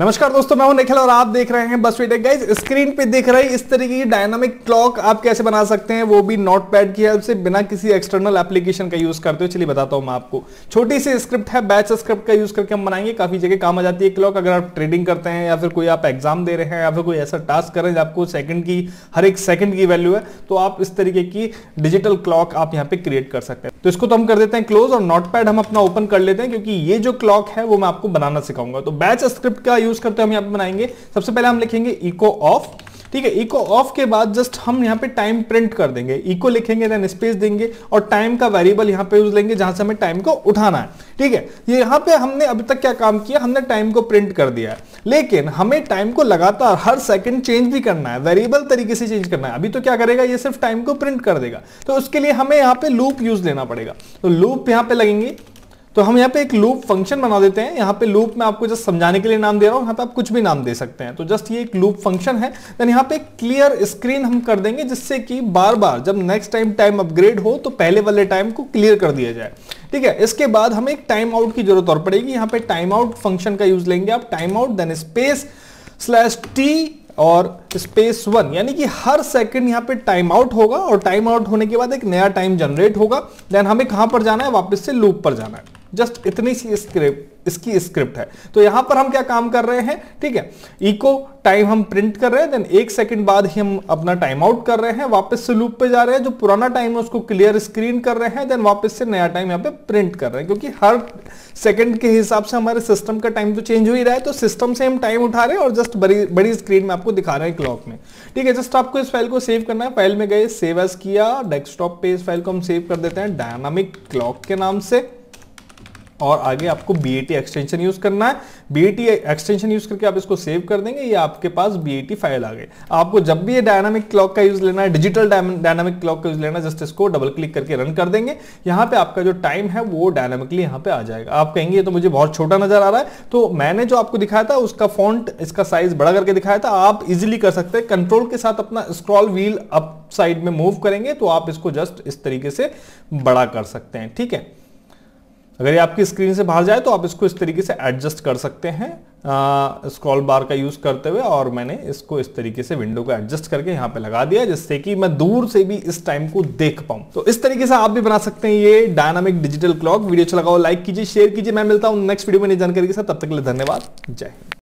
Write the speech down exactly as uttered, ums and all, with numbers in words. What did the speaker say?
नमस्कार दोस्तों, मैं हूं निखिल और आप देख रहे हैं बस वेट टेक। गाइस, स्क्रीन पे दिख रही इस तरीके की डायनामिक क्लॉक आप कैसे बना सकते हैं, वो भी नोटपैड की हेल्प से, बिना किसी एक्सटर्नल एप्लीकेशन का यूज करते हुए। चलिए बताता हूं मैं आपको। छोटी सी स्क्रिप्ट है, बैच स्क्रिप्ट का यूज करके हम बनाएंगे। काफी जगह काम आ जाती है क्लॉक, अगर आप ट्रेडिंग करते हैं या फिर कोई आप एग्जाम दे रहे हैं या फिर कोई ऐसा टास्क कर रहे हैं आपको सेकंड की हर एक सेकंड की वैल्यू है, तो आप इस तरीके की डिजिटल क्लॉक आप यहाँ पे क्रिएट कर सकते हैं। तो इसको तो हम कर देते हैं क्लोज और नोटपैड हम अपना ओपन कर लेते हैं, क्योंकि ये जो क्लॉक है वो मैं आपको बनाना सिखाऊंगा। तो बैच स्क्रिप्ट का यूज करते हैं हम यहाँ पे बनाएंगे। सबसे पहले हम लिखेंगे इको ऑफ, ठीक है। इको ऑफ के बाद जस्ट हम यहाँ पे टाइम प्रिंट कर देंगे। इको लिखेंगे, देन स्पेस देंगे और टाइम का वेरिएबल यहाँ पे यूज लेंगे जहां से हमें टाइम को उठाना है, ठीक है। ये यहाँ पे हमने अभी तक क्या काम किया, हमने टाइम को प्रिंट कर दिया है, लेकिन हमें टाइम को लगातार हर सेकंड चेंज भी करना है, वेरिएबल तरीके से चेंज करना है। अभी तो क्या करेगा, ये सिर्फ टाइम को प्रिंट कर देगा, तो उसके लिए हमें यहाँ पे लूप यूज लेना पड़ेगा। तो लूप यहाँ पे लगेंगे, तो हम यहाँ पे एक लूप फंक्शन बना देते हैं। यहाँ पे लूप में आपको जस्ट समझाने के लिए नाम दे रहा हूँ, यहाँ पे आप कुछ भी नाम दे सकते हैं। तो जस्ट ये एक लूप फंक्शन है। देन यहाँ पे क्लियर स्क्रीन हम कर देंगे, जिससे कि बार बार जब नेक्स्ट टाइम टाइम अपग्रेड हो तो पहले वाले टाइम को क्लियर कर दिया जाए, ठीक है। इसके बाद हमें एक टाइम आउट की जरूरत और पड़ेगी। यहाँ पे टाइम आउट फंक्शन का यूज लेंगे आप। Timeout then space slash T और स्पेस वन, यानी कि हर सेकंड यहाँ पे टाइम आउट होगा और टाइम आउट होने के बाद एक नया टाइम जनरेट होगा। देन हमें कहां पर जाना है, वापस से लूप पर जाना है। जस्ट इतनी सी स्क्रिप्ट इसकी स्क्रिप्ट है। तो यहां पर हम क्या काम कर रहे हैं, ठीक है। इको टाइम हम प्रिंट कर रहे हैं, देन एक सेकंड बाद ही हम अपना टाइम आउट कर रहे हैं, वापस से लूप पे जा रहे हैं, जो पुराना टाइम है उसको क्लियर स्क्रीन कर रहे हैं, देन वापस से नया टाइम यहां पे प्रिंट कर रहे हैं, क्योंकि हर सेकंड के हिसाब से हमारे सिस्टम का टाइम तो चेंज हो ही रहा है। तो सिस्टम से हम टाइम उठा रहे हैं और जस्ट बड़ी बड़ी स्क्रीन में आपको दिखा रहे हैं क्लॉक में, ठीक है। जस्ट आपको इस फाइल को सेव करना है। फाइल में गए, सेव एज किया, डेस्कटॉप पे इस फाइल को हम सेव कर देते हैं डायनामिक क्लॉक के नाम से। और आगे आपको B A T extension use करना है। B A T extension use करके आप इसको सेव कर देंगे, ये आपके पास बी ए टी फाइल आ गई। आपको जब भी ये डायनामिक क्लॉक का यूज लेना है, डिजिटल डायनामिक क्लॉक का यूज लेना है, जस्ट इसको डबल क्लिक करके रन कर देंगे। यहाँ पे आपका जो टाइम है वो डायनामिकली यहाँ पे आ जाएगा। आप कहेंगे ये तो मुझे बहुत छोटा नजर आ रहा है, तो मैंने जो आपको दिखाया था उसका फॉन्ट, इसका साइज बड़ा करके दिखाया था। आप इजिली कर सकते हैं, कंट्रोल के साथ अपना स्क्रॉल व्हील अप साइड में मूव करेंगे तो आप इसको जस्ट इस तरीके से बड़ा कर सकते हैं, ठीक है। अगर ये आपकी स्क्रीन से बाहर जाए तो आप इसको इस तरीके से एडजस्ट कर सकते हैं स्क्रॉल बार का यूज करते हुए। और मैंने इसको इस तरीके से विंडो को एडजस्ट करके यहाँ पे लगा दिया, जिससे कि मैं दूर से भी इस टाइम को देख पाऊं। तो इस तरीके से आप भी बना सकते हैं ये डायनामिक डिजिटल क्लॉक। वीडियो अच्छा लगा हो लाइक कीजिए, शेयर कीजिए। मैं मिलता हूं नेक्स्ट वीडियो में नई जानकारी के साथ, तब तक के लिए धन्यवाद, जय हिंद।